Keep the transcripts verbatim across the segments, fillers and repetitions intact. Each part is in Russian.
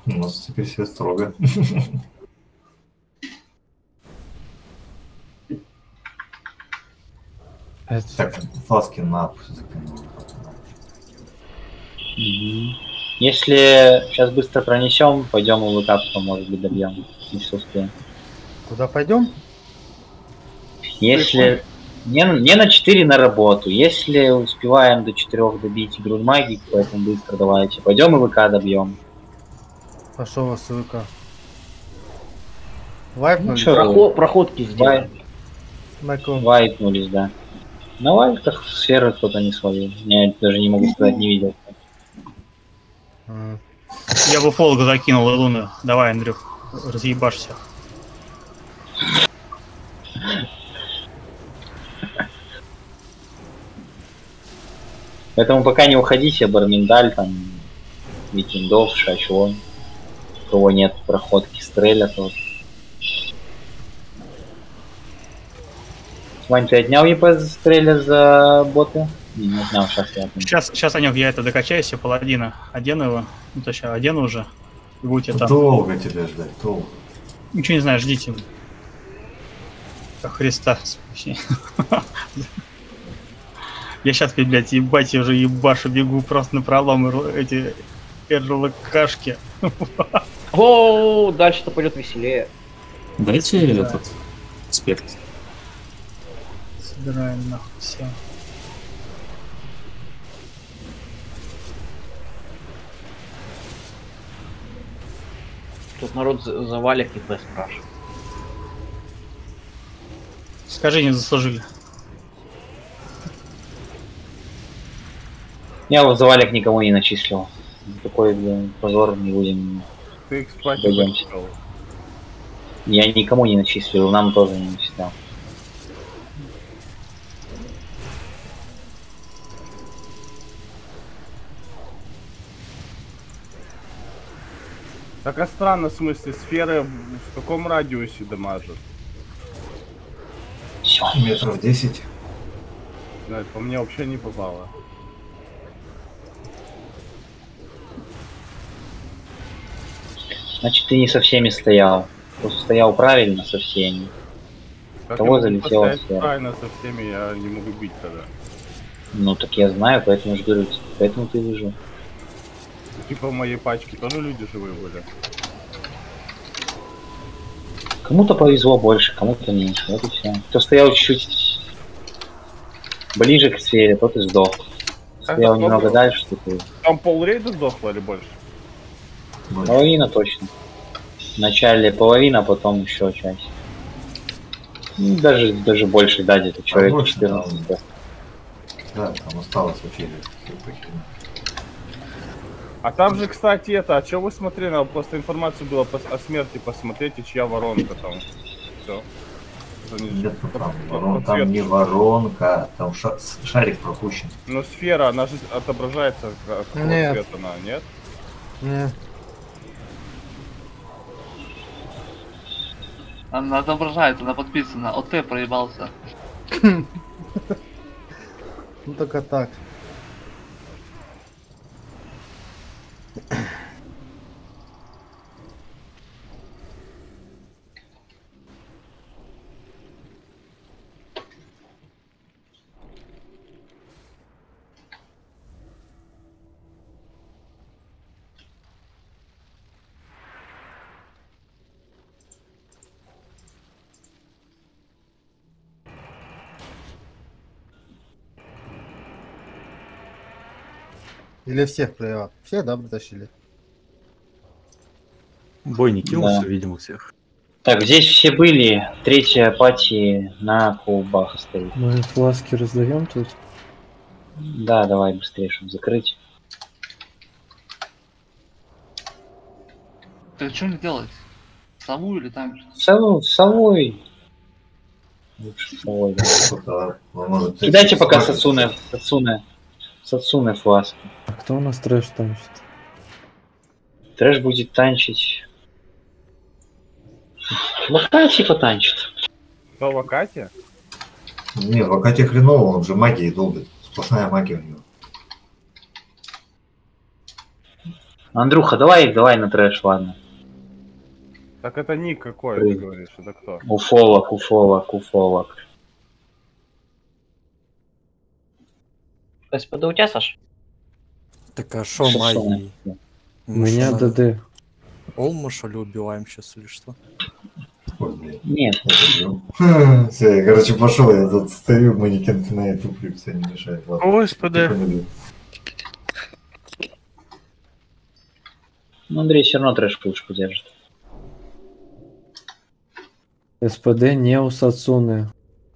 У нас теперь все строго. Так, фласки на закинули. Если сейчас быстро пронесем, пойдем в ВК, потом, может быть, добьем, если успеем. Куда пойдем? Если не, не на четыре на работу, если успеваем до четырёх добить игру магии, поэтому быстро давайте. Пойдем и ВК добьем. Пошел вас ВК. Ну, Вайпнулись? чё, Проход, проходки сделаем. Майкл. Вайпнулись, да. На вайпках сферы кто-то не словил. Я даже не могу сказать, не видел. А. Я бы полго закинул Луну. Давай, Андрюх, разъебашь всех. Поэтому пока не уходите, Барминдаль, там, Викингов, Шачон. У кого нет проходки, Стреля тоже. Вань, ты отнял ЕП Стреля за боты? Не, не отнял, сейчас я отнял. Сейчас, сейчас, Анек, я это докачаю себе паладина. Одену его. Ну, точнее, одену уже. И будете там. Долго тебя ждать, долго. Ничего не знаю, ждите. Как Христа спаси. Я сейчас, блядь, ебать, я уже ебашу, бегу просто на пролом эти РЛКшки. О, дальше-то пойдет веселее. Дайте этот спектр. Собираем нахуй все. Тут народ за, за валик ИП спрашивает. Скажи, не заслужили. Я вот за валик никому не начислил. Такой, блин, позор, не будем. Ты экспать пойдемте. Я никому не начислил, нам тоже не начислял. Так а странно, в смысле, сферы в каком радиусе дамажат? Все. Метров десять. Знаю, по мне вообще не попало. Значит, ты не со всеми стоял. Просто стоял правильно со всеми. Как Кого я могу залетела поставить сфера? правильно со всеми, я не могу бить тогда. Ну так я знаю, поэтому же говорю, поэтому ты выжил. Типа в моей пачке тоже люди живые были. Кому-то повезло больше, кому-то меньше. Вот и все. Кто стоял чуть-чуть ближе к сфере, тот и сдох. Стоял так немного много? дальше, ты. Там пол рейда сдохло или больше? Половина точно. Вначале половина, потом еще часть. Ну, даже, даже больше, да, где-то человек больше, четырнадцать. да. Да, там осталось вообще. А там же, кстати, это, а что вы смотрели? Надо просто информацию было о смерти посмотреть, и чья воронка там. Все. Нет, ну, там, ворон, там не воронка, там ша шарик пропущен. Но сфера, она же отображается как цвет она, нет? Нет. Она отображается, она подписана. ОТ проебался. Ну только так. Или всех плееров? Все, да, притащили? Бой не кинулся, Да. видимо, всех. Так, здесь все были. Третья пати на колбах стоит. Мы фласки раздаем тут. Да, давай быстрее, чтобы закрыть. Так что мне делать? Сову или там? Сову, совой. Лучше совой, да. Пока, может, Кидайте пока смотришь. Сацуне, Сацуне, Сацуне фласки. А кто у нас трэш танчит? Трэш будет танчить. Лохтачи потанчит. Кто в Акате? Не, в Акате хреново, он же магией долбит. Сплошная магия у него. Андрюха, давай их, давай на трэш, ладно. Так это ник какой, Ой. ты говоришь, это кто? Уфолог, уфолог, уфолог. СПД у тебя, Саш? Так а шо, Шо, магии? У меня ДД. Олма, что ли, убиваем сейчас или что? Ой, блядь. Нет. Все, я, короче, пошел, я тут стою, манекен на эту все не мешает. Ладно. О, СПД. Ну, Андрей все равно трэш лучше подержит. СПД не Сацуны.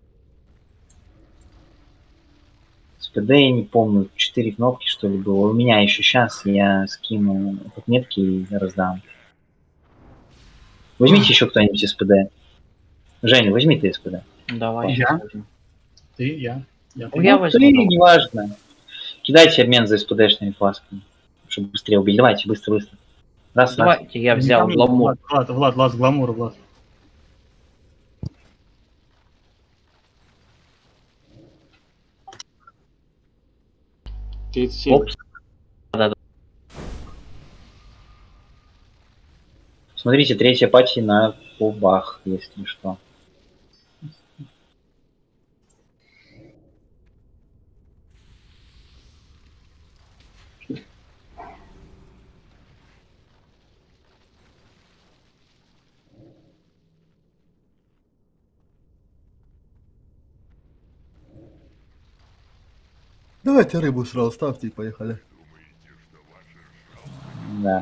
СПД я не помню, четыре кнопки что ли было. У меня еще сейчас, я скину отметки и раздам. Возьмите еще кто-нибудь СПД. Женя, возьми ты СПД. Давай. Я? Ты, я. Я, Ну, я Ну, возьму. ты, неважно. Кидайте обмен за СПДшными фласками, чтобы быстрее убили. Давайте, быстро, быстро. Раз, раз. Давайте, я взял гламур. Влад, Влад, Влад, гламур, Влад. Опс. Смотрите, третья пати на кубах, если что. Давайте рыбу сразу ставьте и поехали. Да.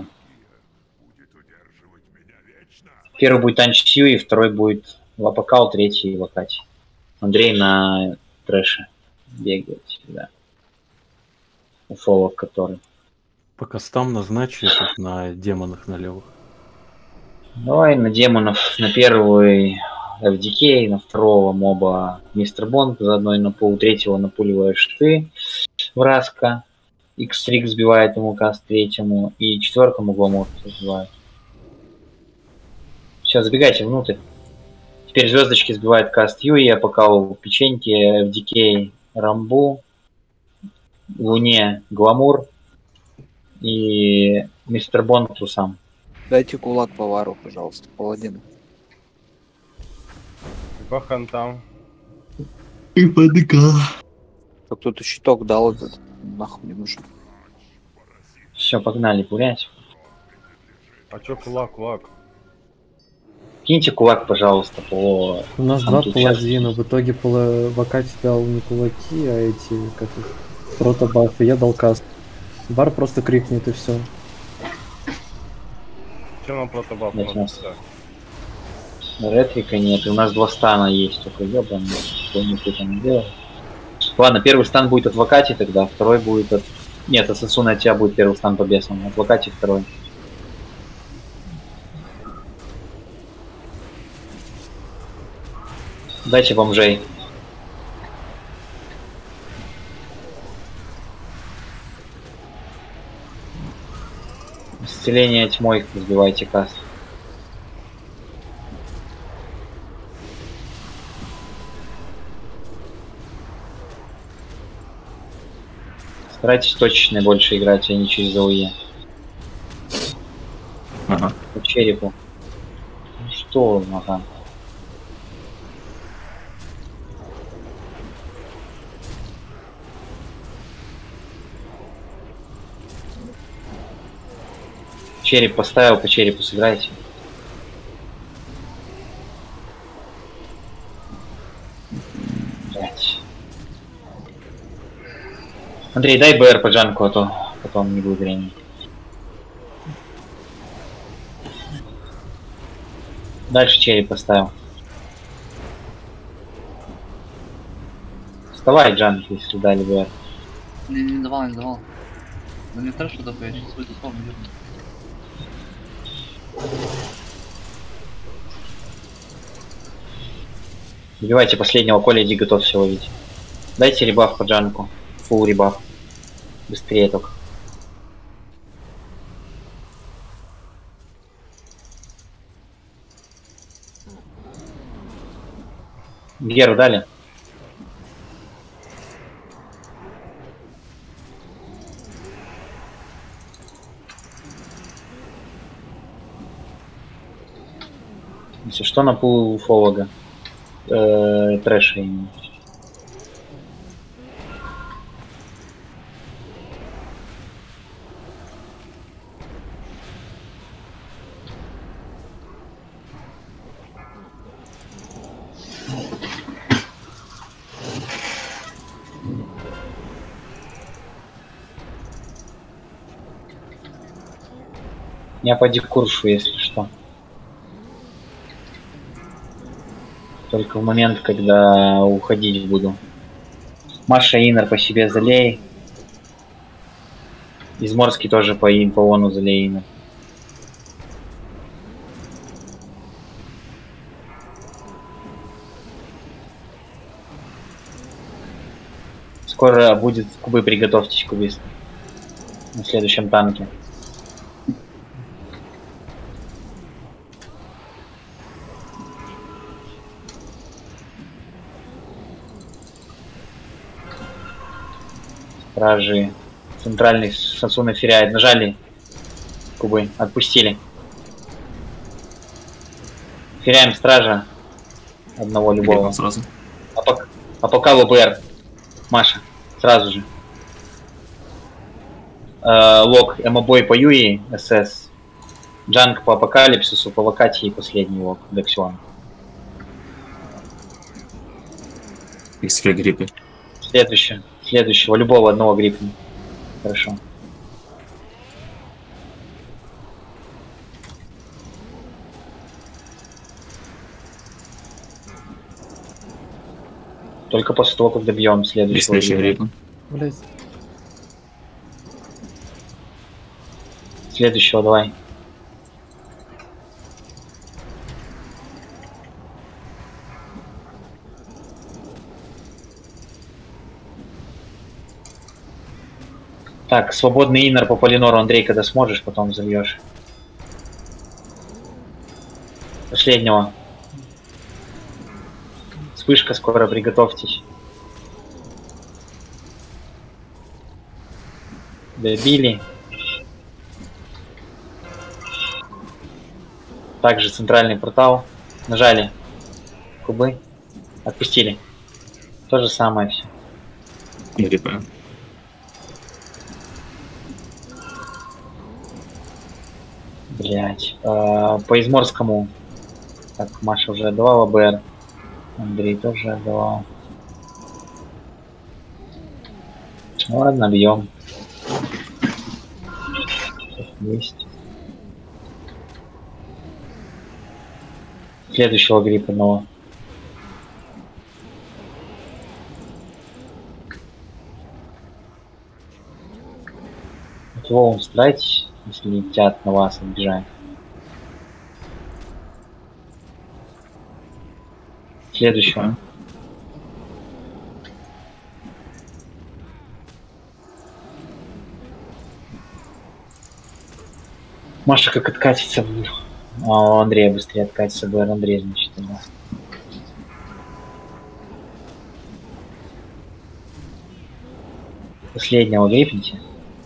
Первый будет Анчсью, и второй будет Лапакал, третий Вакати. Андрей на трэше бегает всегда. Уфолог который. По кастам назначу тут на демонах на левых. Давай на демонов, на первый эф ди кей, на второго моба Мистер Бонд, заодно и на пол третьего напуливаешь ты, Враска. X-Трик сбивает ему каст третьему, и четвертому Гламур сбивает. Сейчас забегайте внутрь. Теперь звездочки сбивает каст Юи, я пока у печеньки, эф ди кей, Рамбу, Луне, Гламур и Мистер Бонд трусам. Дайте кулак повару, пожалуйста, паладин. Бахан там. И ПДК. Так кто-то щиток дал этот, нахуй не нужен. Все, погнали гулять. А чё кулак, кулак? Киньте кулак, пожалуйста, по... У нас Там два тут паладина. В итоге пола... Вакати дал не кулаки, а эти, как их, протобафы. Я дал каст. Бар просто крикнет и все. Чем нам протобаф Нет, надо? нас- Ретрика нет, и у нас два стана есть, только ёбаный, что-нибудь там делать. Ладно, первый стан будет от Вакати тогда, второй будет от... Нет, от Сасуны от тебя будет первый стан по бесам, от Вакати второй. Дайте бомжей. Исцеление тьмой, сбивайте каст. Старайтесь точечно больше играть, а не через АОЕ. Ага. По черепу. Ну что, ага. Череп поставил, по черепу сыграйте. Блять. Андрей, дай БР по Джанку, а то потом не будет времени. Дальше череп поставил. Вставай, Джанк, если дали БР. Не, не давал, не давал. Ну не трэш такой, я сейчас выйду с вами верну. Убивайте последнего, Коля, иди готов все ловить. Дайте ребаф по Джанку. Фул ребаф. Быстрее только. Геру дали? Если что, на пул уфолога. Э, трэша именно. Я по дикуршу, если что. Только в момент, когда уходить буду. Маша Инер по себе залей. Изморский тоже по им, по ону залей Инер. Скоро будет кубы, приготовьтесь кубисты. На следующем танке. Стражи. Центральный Сансуна феряет. Нажали кубы. Отпустили. Феряем стража. Одного любого. Сразу. А пока, а пока ЛБР. Маша. Сразу же. Э, лог. Эмобой по Юи. СС. Джанг по Апокалипсису. По Вакати и последний лог. Дексион. икс пи гриппы. Следующее. Следующего. Любого одного гриппа. Хорошо. Только после того, как добьем следующего. Следующий гриппа. Блять. Следующего давай. Так, свободный иннер по Полинору, Андрей, когда сможешь, потом зальешь. Последнего. Вспышка скоро, приготовьтесь. Добили. Также центральный портал. Нажали. Кубы. Отпустили. То же самое все. Гриппа. Блять. А, по Изморскому. Так, Маша уже отдавала БР. Андрей тоже отдавал. Ну ладно, бьем. Есть. Следующего гриппа нового. Его устраивайтесь, если летят на вас, отбежать. Следующего. Маша как откатится в... А, Андрея быстрее откатится, БР Андрей, значит, тогда. Последнего грипните.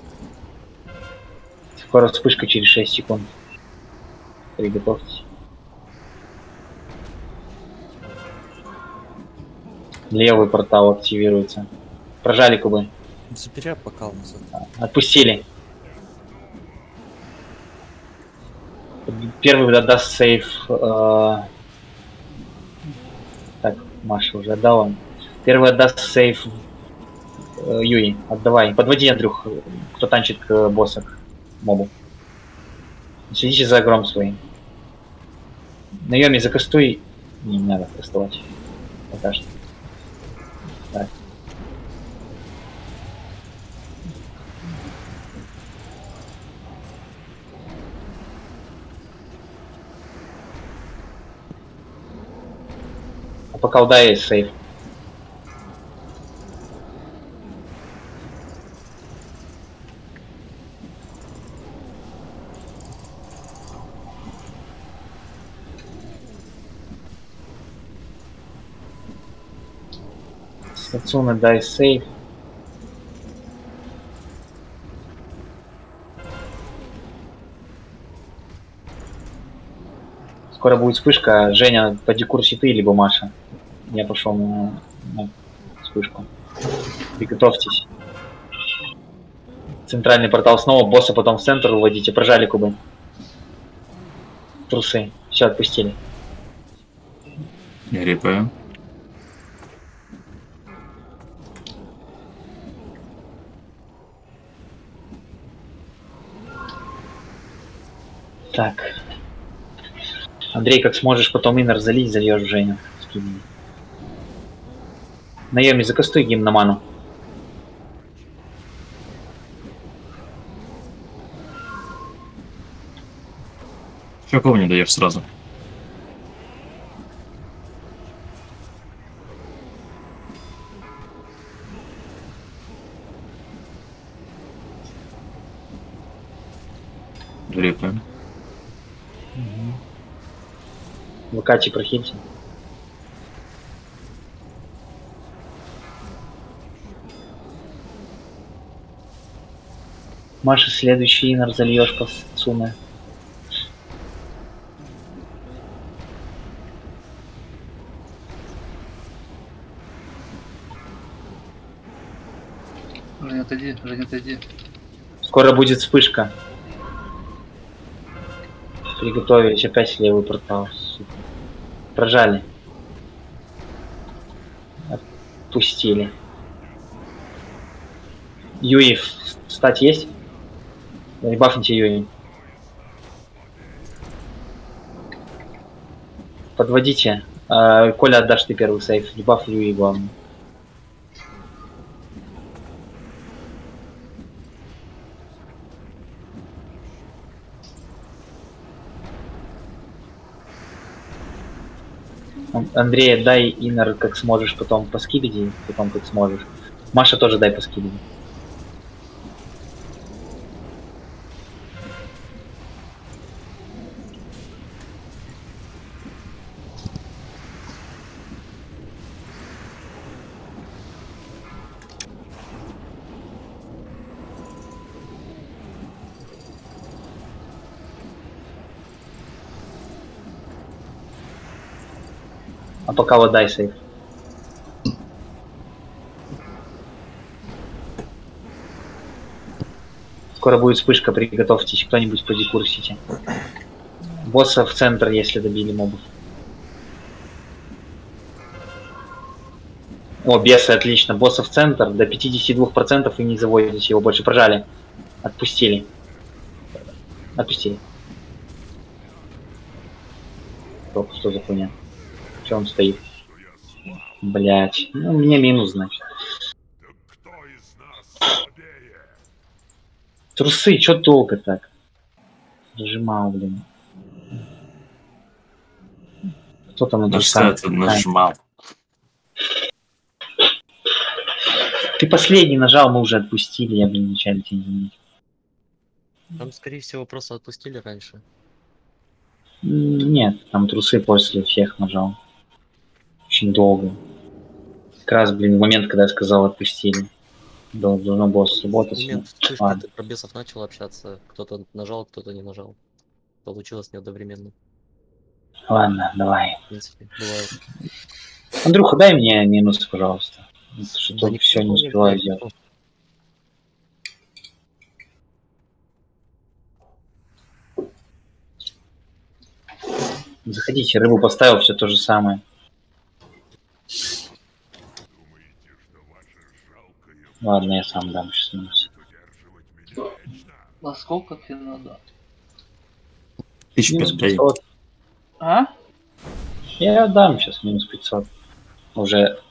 Скоро вспышка через шесть секунд. Приготовьтесь. Левый портал активируется. Прожали кубы. Забери бокал назад. Отпустили. Первый отдаст сейф. Э... Так, Маша уже отдала. Первый отдаст сейф. Э, Юи, отдавай. Подводи, Андрюх, кто танчит к босса, к мобу. Следите за гром своим. На Йоми закастуй. Не, не надо кастовать. Пока что. Так. А пока удай есть сейф. Сацуна дай сейф. Скоро будет вспышка. Женя, поди курси ты, либо Маша. Я пошел на, на вспышку. Приготовьтесь. Центральный портал снова, босса потом в центр уводите. Прожали кубы. Трусы. Все, отпустили. Я репаю. Так. Андрей, как сможешь, потом иннер залить, зальешь Женю. Наеми, закастуй гимн на ману. Чего кого не даешь сразу? Репаем. Выкачи, прохильте. Маша, следующий иннер зальешь по сумме. Женя, отойди, Женя, отойди. Скоро будет вспышка. Приготовились, опять левый портал. Сука. Прожали. Отпустили. Юи, встать есть? Ребафните Юи. Подводите. А, Коля, отдашь ты первый сейф. Ребаф Юи главное. Андрей, дай иннер как сможешь, потом по скибиди, потом как сможешь. Маша тоже дай по скибиди. А пока вот дай сейф. Скоро будет вспышка, приготовьтесь, кто-нибудь подекурсите. Босса в центр, если добили мобов. О, бесы, отлично. Босса в центр, до пятидесяти двух процентов и не заводите его больше. Прожали. Отпустили. Отпустили. Что, что за хуйня? Че он стоит? Блять. Ну, мне минус, значит. Трусы, чё долго так? Нажимал, блин. Кто там на трусах? Нажимал. Ты последний нажал, мы уже отпустили, я, блин, вначале тебя извинить. Там, скорее всего, просто отпустили раньше. Нет, там трусы после всех нажал. Очень долго. Как раз, блин, в момент, когда я сказал отпустили. Должно было сработать. Момент вспышки, ты про бесов начал общаться. Кто-то нажал, кто-то не нажал. Получилось не одновременно. Ладно, давай. В принципе, бывает. Андрюха, дай мне минус, пожалуйста. Что-то Да все не успеваю не делать. Заходите, рыбу поставил, все то же самое. Ладно, я сам дам сейчас минус. А сколько тебе надо? Тысяч пятьсот. А? Я дам сейчас минус пятьсот. Уже.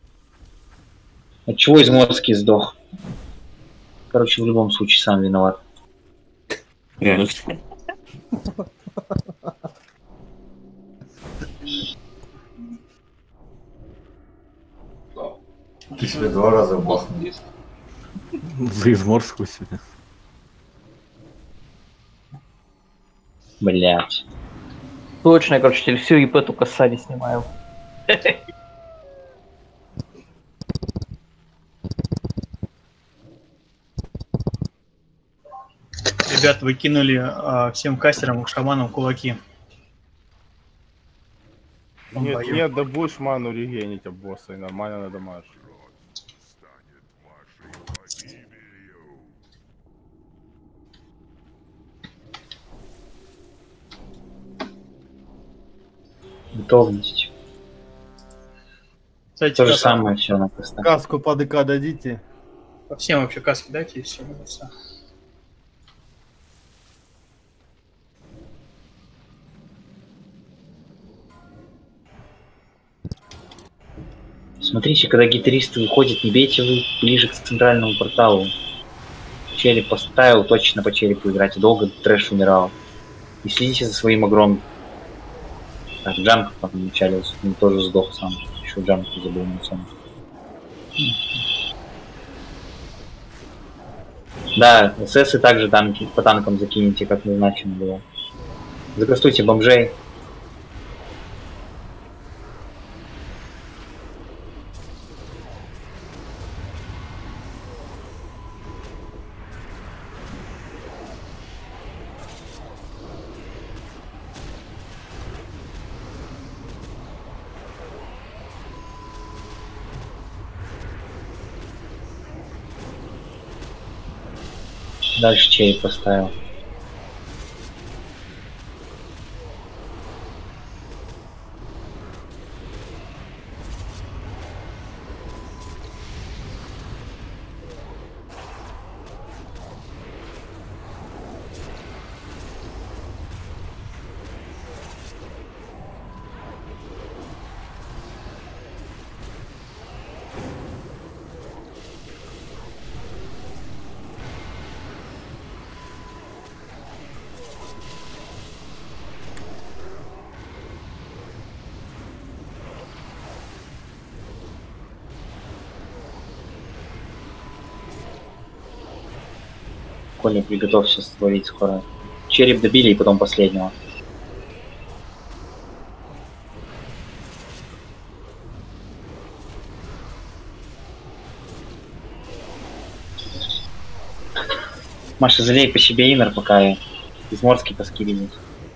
От чего из мозги сдох? Короче, в любом случае сам виноват. Реально. Ты себе два раза бахнул. Вы в морскую себе. Блять. Точно, я, короче, теперь всю ИП только сзади снимаю. Ребят, вы кинули а, всем кастерам и шаманам кулаки. Нет, нет, да будешь ману регенить об босса, и нормально надамажишь. Готовность. Кстати, То же каска. самое все на постах. Каску по ДК дадите. По всем вообще каски дайте и все. все. Смотрите, когда гитаристы выходят, не бейте вы ближе к центральному порталу. Череп поставил, точно по черепу играть. Долго трэш умирал. И следите за своим огромным. Так, Джанк там началился. Он тоже сдох сам. Еще Джанк забыл на сон. Да, эсэсы также танки, по танкам закинете, как назначено было. Закастуйте бомжей. Дальше череп поставил. Коля, приготовься створить скоро. Череп добили и потом последнего. Маша, залей по себе инер, пока изморский поскидывает.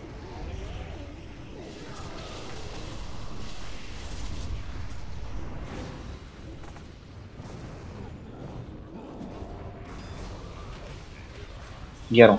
Геру.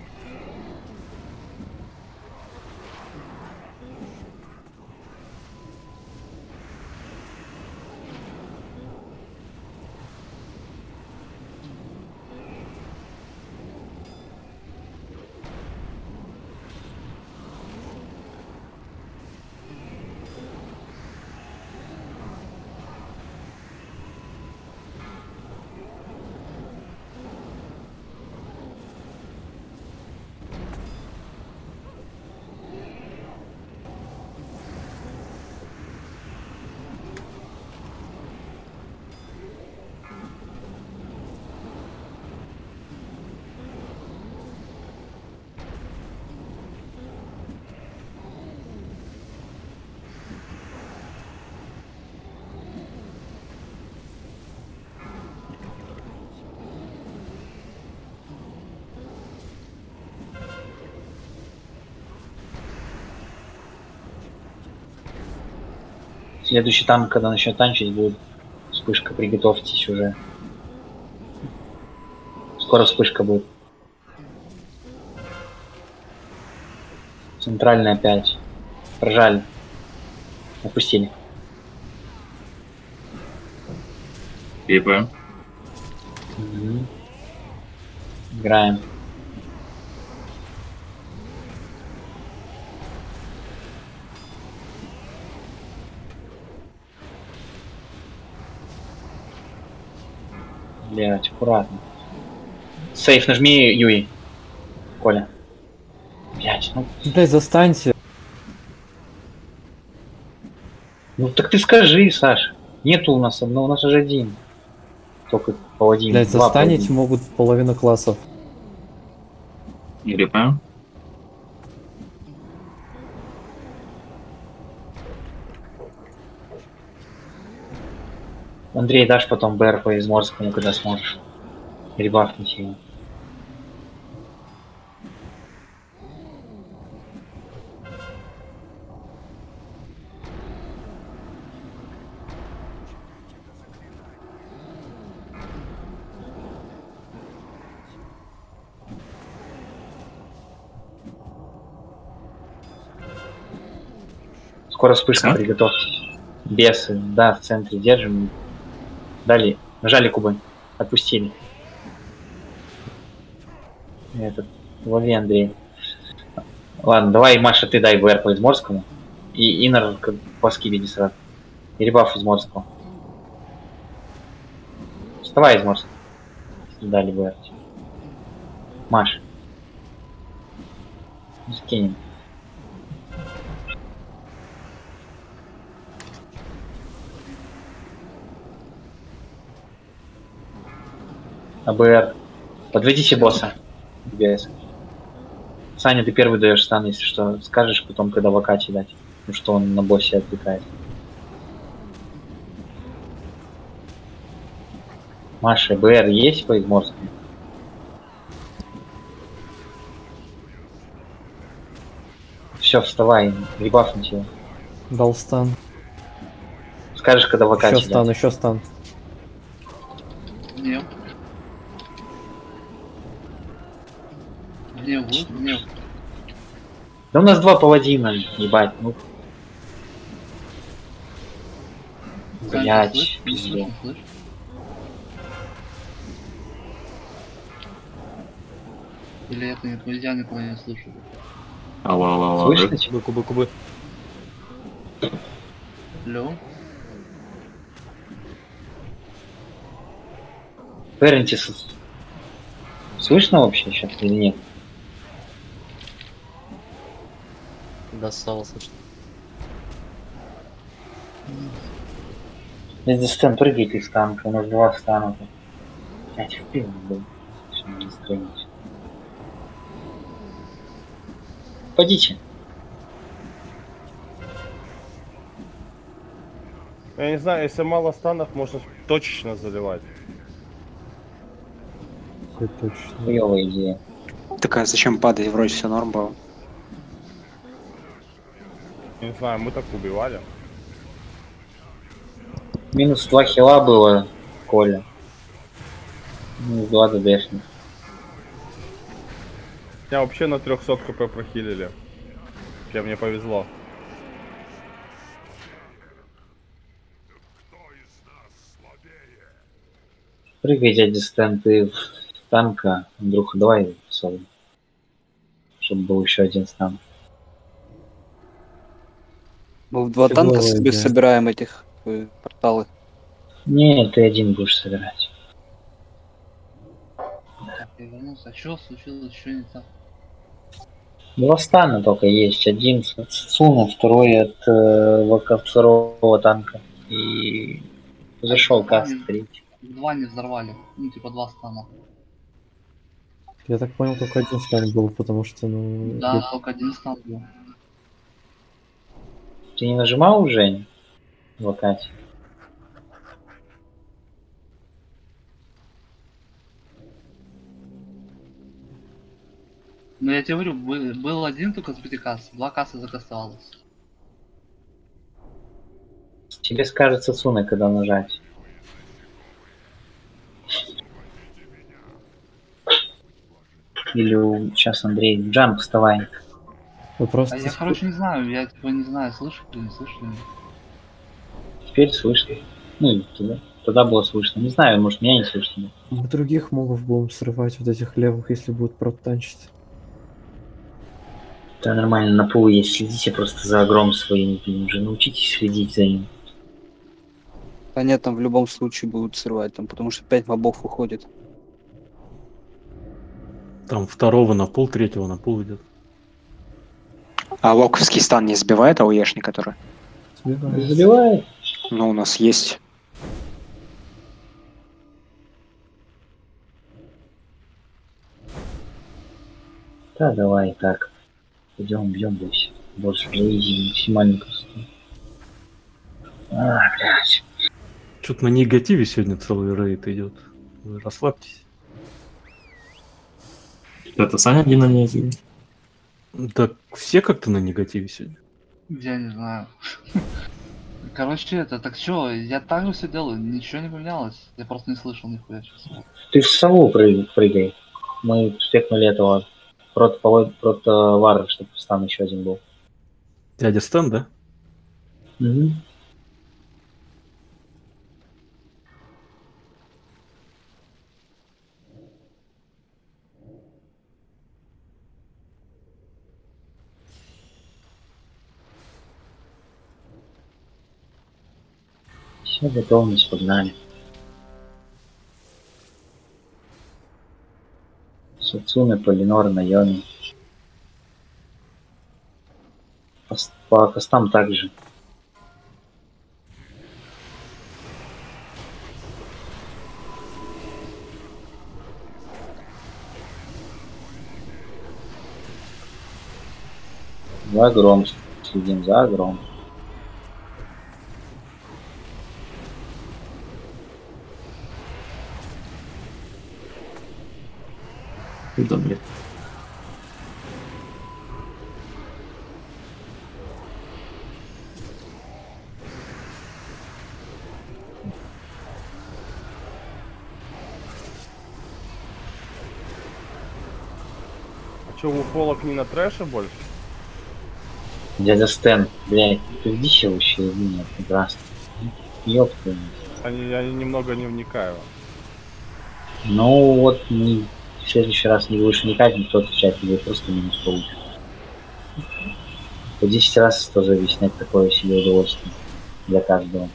Следующий танк, когда начнет танчить, будет вспышка. Приготовьтесь уже. Скоро вспышка будет. Центральная опять. Прожали. Опустили. Пипаем. Угу. Играем. Блять, аккуратно. Сейф нажми, Юи. Коля. Блять, ну... Блять, застаньте. Ну так ты скажи, Саш. Нету у нас, но у нас уже один. Только паладин. Блять, Два застанить паладина. могут половину классов. Не репаем. Андрей, дашь потом БР по Изморскому, когда сможешь. Ребафнуть его. Скоро вспышка, А? приготовьтесь. Бесы, да, в центре держим. Далее. Нажали кубы. Отпустили. Этот. Лови, Андрей. Ладно, давай, Маша, ты дай ВР по Изморскому. И Иннер по скибиди сразу. И ребаф Изморского. Вставай, Изморский. Дали ВР. Маша. Скинем. АБР. Подведите босса. ГС. Саня, ты первый даешь стан, если что. Скажешь потом, когда в Акаче дать. Ну что он на боссе отвлекает. Маша, БР есть по Изморскому? Все, вставай, ребафнуть его. Дал стан. Скажешь, когда в Акаче Еще стан, дать. еще стан. Гнев. Гнев, вот, гнев. Да у нас два паладина, ебать, ну. Саня, ты Блять, слышишь? Не пиздец. слышно, слышишь? Или это не я никого не слышу? Алло, алло, алло. Слышно? Кубы, кубы, кубы. Алло? Ферентис. Слышно вообще сейчас или нет? Да, стало слышно. Если стэн прыгайте из танка, у нас два стана. Блять, в пиво был. Все, не стрелять. Пойдите. Я не знаю, если мало станов, можно точечно заливать. Какой точно. Хуёвая идея. Такая, зачем падать, вроде все норм было. Не знаю, мы так убивали. Минус два хила было, Коля. Минус два ДДшных. Меня вообще на трёхсот хп прохилили. Я мне повезло. Прыгай, дядя Стэн, ты в танка. Андрюха, давай соло. Чтобы был еще один стан. Мы в два Фиговая танка себе идея. собираем этих э, порталы. Не, ты один будешь собирать. Так, я вернулся. А что случилось? Что не так? Два стана только есть. Один с Цуна, второй от э, ВК второго танка. И зашел каст третий. Два не взорвали. Ну, типа два стана. Я так понял, только один стан был, потому что, ну... Да, я- только один стан был. Ты не нажимал уже в Акате? Ну я тебе говорю, был, был один только с пяти касс, два кассы закастовалось. Тебе скажется Цуна, когда нажать. Или у... сейчас Андрей, джамп, вставай. Вы просто... А я, короче, не знаю, я типа не знаю, слышу или не слышу. ли. Теперь слышно. Ну, и тогда, тогда было слышно. Не знаю, может, меня не слышно. Мы других могов будем срывать, вот этих левых, если будут протанчить. Да нормально, на полу есть. Следите просто за огром своим. Блин, уже научитесь следить за ним. А нет, там в любом случае будут срывать, там, потому что пять мобов уходит. Там второго на пол, третьего на пол идет. А локовский стан не сбивает АОЕшник, который? Сбивает. Забивает. Ну, у нас есть. Да, давай так. Идем, бьем здесь. Больше лейзи, максимально красота. А, блядь. Что-то на негативе сегодня целый рейд идет. Вы расслабьтесь. Это Саня один на негативе? Так все как-то на негативе сегодня. Я не знаю. Короче, это, так что, я так же все делаю, ничего не поменялось. Я просто не слышал нихуя сейчас. Ты в сову прыг- прыгай. Мы спекнули этого прото, прото вара, чтобы стан еще один был. Дядя Стэн, да? Угу. Все, готовность, погнали. Сацуна, Полинор, Найоми. По, по костам также. За гром следим, за гром. Да, блин. А чё, уфолог не на трэше больше? Дядя Стэн, блядь, ты дичь вообще или нет? Прекрасно. Ёпта. Они, я немного не вникаю. Ну вот, не, в следующий раз не будешь вникать, никто отвечать не будет, просто минус получит. По десять раз тоже объяснять такое себе удовольствие для каждого.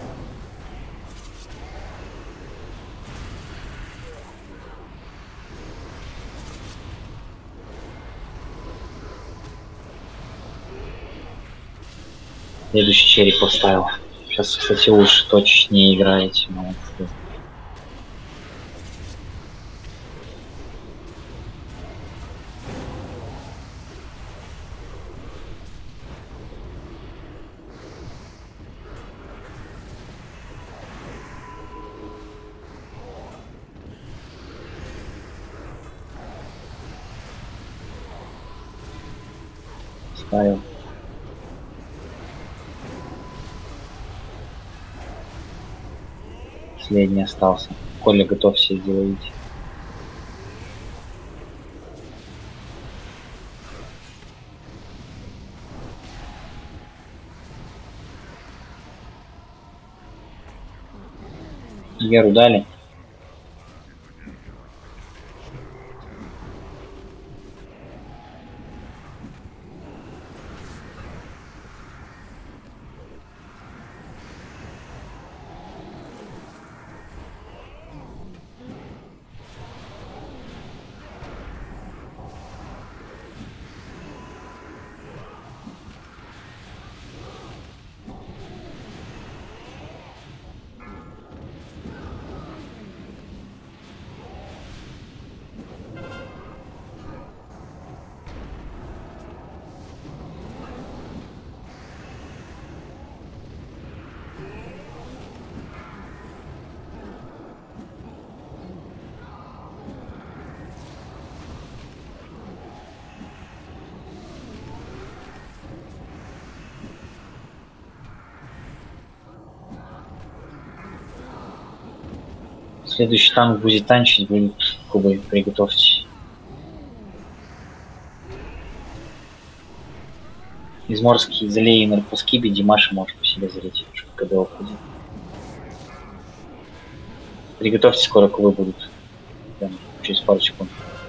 Следующий череп поставил. Сейчас, кстати, уж точнее играете. Молодцы. Ставил. Последний остался. Коля, готов все делать. Геру дали. Следующий танк будет танчить, будет кубы, приготовьтесь. Изморский залей по скибе, Димаша может по себе залететь, чтобы когда уходит. Приготовьтесь, скоро кубы будут. Прям через пару секунд.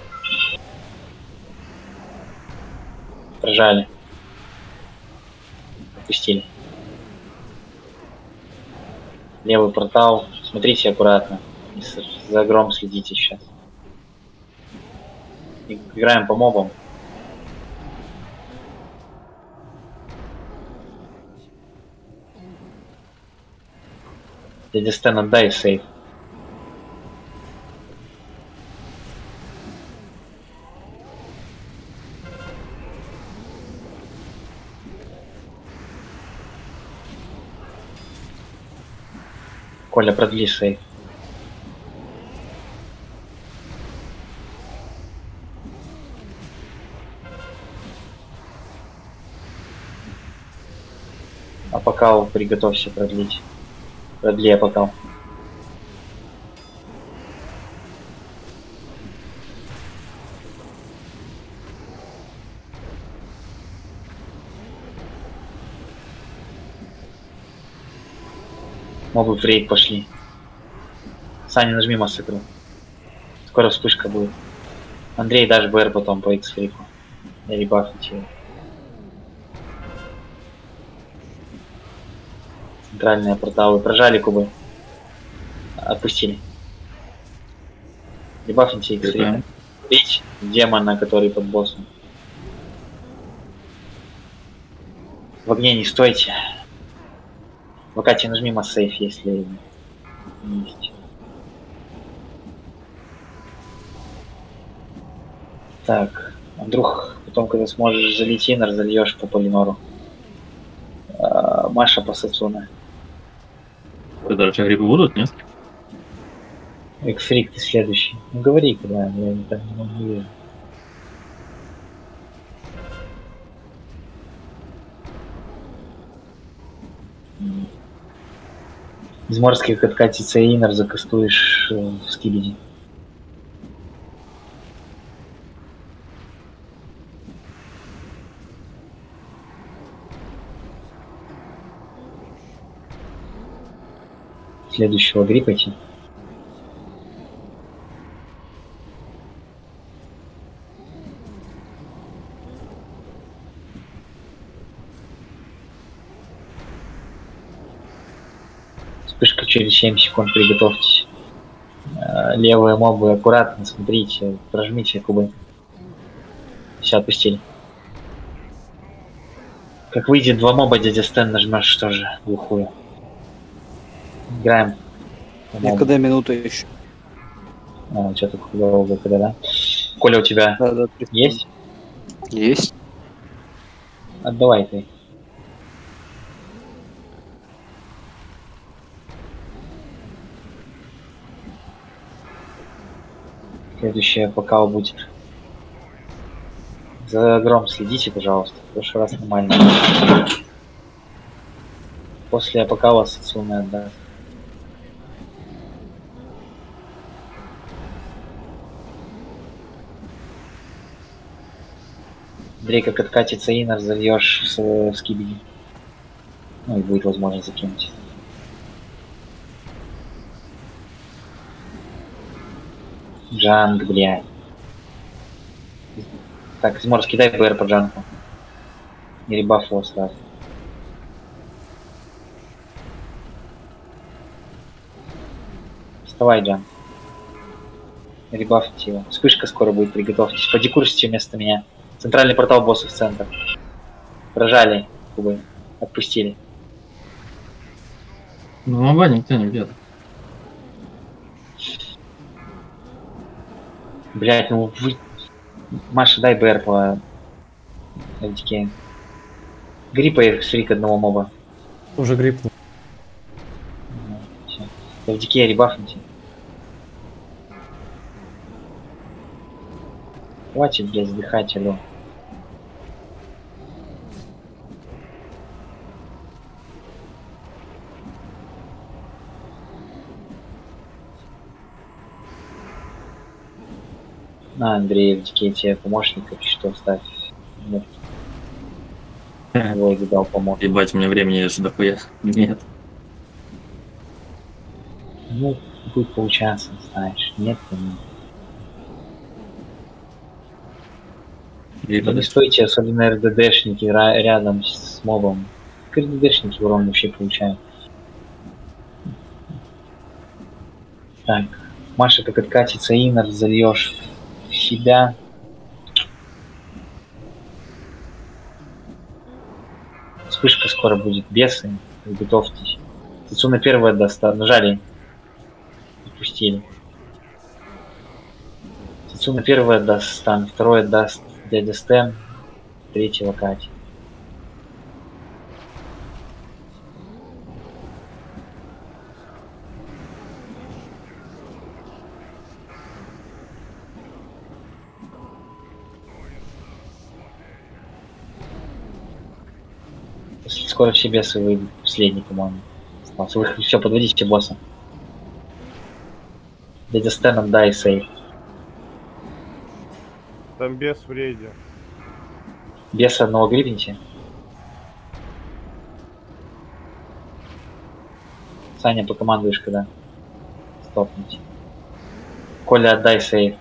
Прожали. Отпустили. Левый портал. Смотрите аккуратно. За гром следите сейчас. Играем по мобам. Дядя Стэн, отдай сейф. Коля, продли сейф. А пока приготовься продлить. Продли апокал. Мобы в рейд пошли. Саня, нажми массакру. Скоро вспышка будет. Андрей, даже БР потом по X-фрику. Я ребафнуть его. Центральные порталы. Прожали кубы. Отпустили. Ребафните X-фрика. Бить демона, который под боссом. В огне не стойте. В Акате нажми массейф, если есть. Так, Андрюх, потом, когда сможешь залить инер, зальешь по полинору. А, Маша по Сацуне. Дальше грибы будут, нет? Эксфрик, ты следующий. Ну говори, когда я не так не вижу. Из морских откатится инер, закастуешь э, в скибиди. Следующего гриппайте. Вспышка через семь секунд, приготовьтесь. Левые мобы аккуратно, смотрите, прожмите кубы. Все, отпустили. Как выйдет два моба, дядя Стэн нажмешь тоже глухую. Играем. Я когда минута еще. А, что-то долго, когда, да? Коля, у тебя да, да, есть? Есть. Отдавай ты. Следующее пока будет. За гром следите, пожалуйста. В прошлый раз нормально. После пока вас Сацуне отдаст. Андрей, как откатится инер, зальешь в, в скибиди. Ну и будет возможность закинуть. Джанг, блядь. Так, Зморс, кидай БР по джангу. Не ребаф его сразу. Вставай, Джан. Ребафьте его. Вспышка скоро будет, приготовьтесь. Подекурсите вместо меня. Центральный портал боссов в центр. Прожали кубы. Отпустили. Ну, моба никто не бьет. Блять, ну вы... Маша, дай БР по эф ди кей. Гриппа и фрик одного моба. Уже грипнул. эф ди кей ребафните. Хватит, блядь, вздыхать, алло. На, Андрей, в дике тебе помощник, и что ставь. Нет. Его дал помощник. Ебать, у меня времени аж дохуя. Нет. Ну, будет получаться, знаешь. Нет, то нет. Либо не стойте, особенно РДДшники рядом с мобом. РДДшники урон вообще получают. Так, Маша, как откатится инер, зальешь в себя. Вспышка скоро будет, бесы, готовьтесь. Сацуна первая даст, нажали. Отпустили. Сацуна первая даст стан, второе даст дядя Стэн, третьего Катя. Скоро все бесы выйдут, последний, по-моему. Вы все, подводите босса. Дядя Стэн, отдай сейв. Там бес в рейде. Беса одного грибните. Саня, покомандуешь, когда стопнуть. Коля, отдай сейф.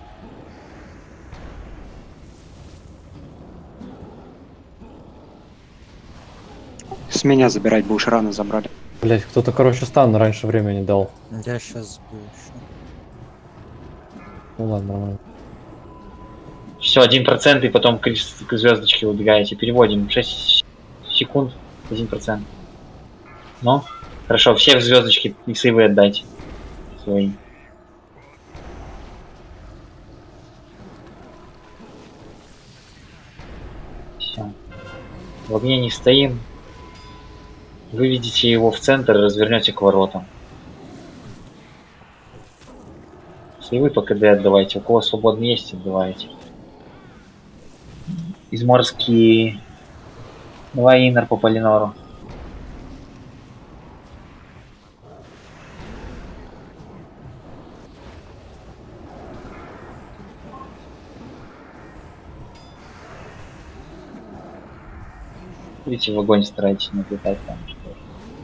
С меня забирать будешь, рано забрали. Блять, кто-то, короче, стан раньше времени дал. Я сейчас сбил еще. Ну ладно, нормально. Все, один процент, и потом к звездочке убегаете. Переводим. шесть секунд, один процент. Ну, хорошо, все в звездочки и сейвы отдайте. Свои. Все. В огне не стоим. Выведите его в центр и развернете к воротам. Сейвы по КД отдавайте. У кого свободно есть, отдавайте. Изморский. Давай инер по Полинору. Видите, в огонь старайтесь не отлетать там. Что...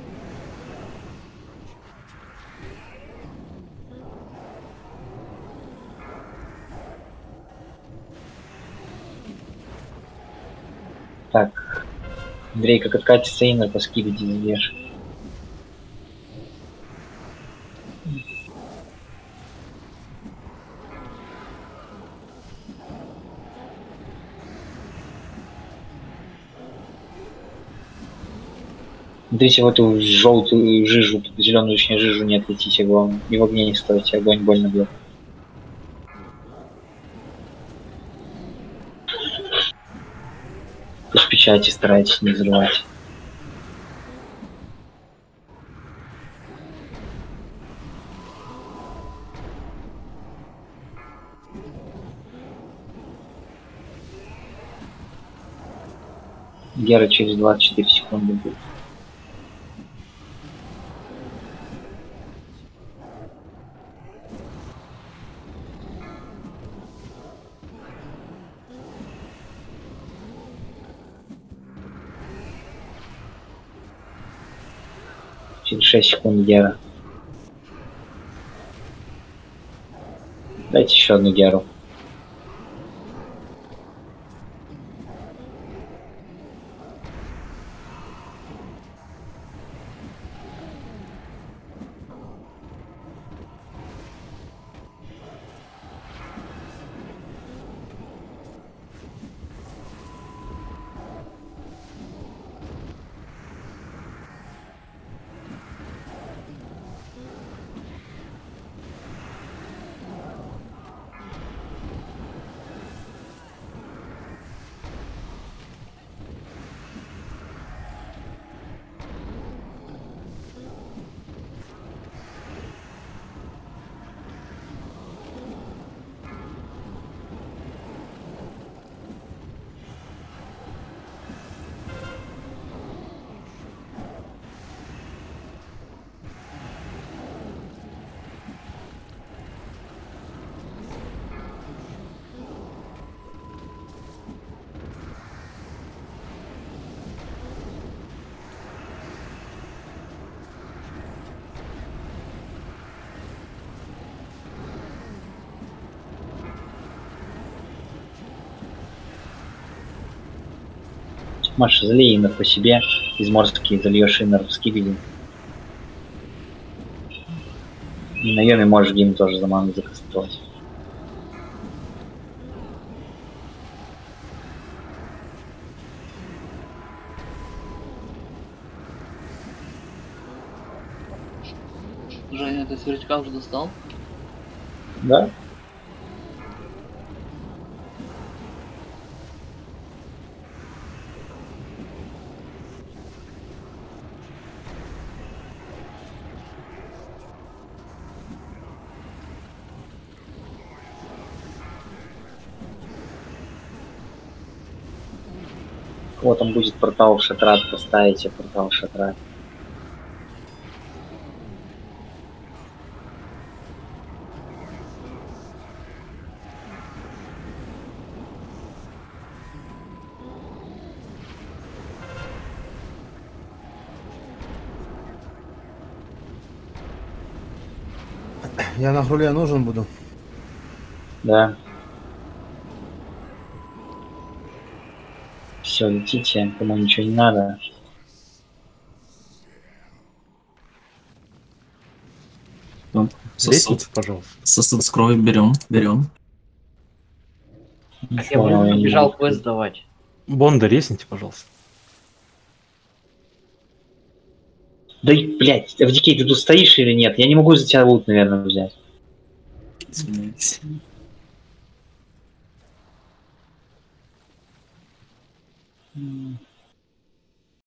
Так. Андрей, как откатится инер, по скибиди задешь. Смотрите в эту желтую жижу, зеленую, точнее, жижу не отлетите, главное. И в огне не стойте, огонь больно бьет. Пусть печати старайтесь не взрывать. Гера через двадцать четыре секунды будет. Через шесть секунд Гера. Дайте еще одну Геру. Маша, залей инер по себе, изморский зальешь инер в скибиди. И на Йоме можешь гейм тоже за ману закастовать. Женя, ты сверчка уже достал? Да? Вот там будет портал в шатрат, поставите портал в шатрат. Я на руле нужен буду. Да. Все, летите, кому ничего не надо. Сосуд. Лестница, пожалуйста. Сосуд с кровью берем, берем. Я уже побежал квест сдавать. Бонда, резните, пожалуйста. Да, блядь, эф ди кей, ты тут стоишь или нет? Я не могу за тебя лут, наверное, взять. Извиняюсь. М.